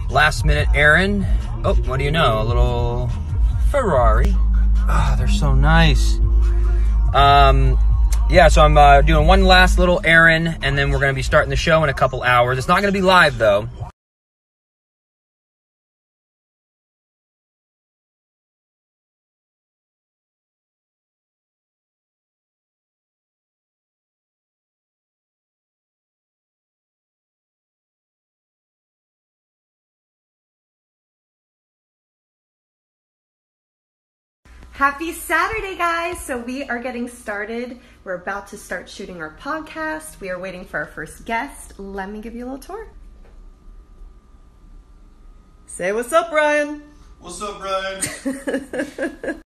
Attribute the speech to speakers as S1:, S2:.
S1: last minute errand. Oh, what do you know? A little Ferrari. Ah, they're so nice. Yeah, so I'm doing one last little errand, and then we're going to be starting the show in a couple hours. It's not going to be live, though.
S2: Happy Saturday, guys! So we are getting started. We're about to start shooting our podcast. We are waiting for our first guest. Let me give you a little tour. Say what's up, Brian.
S3: What's up, Brian?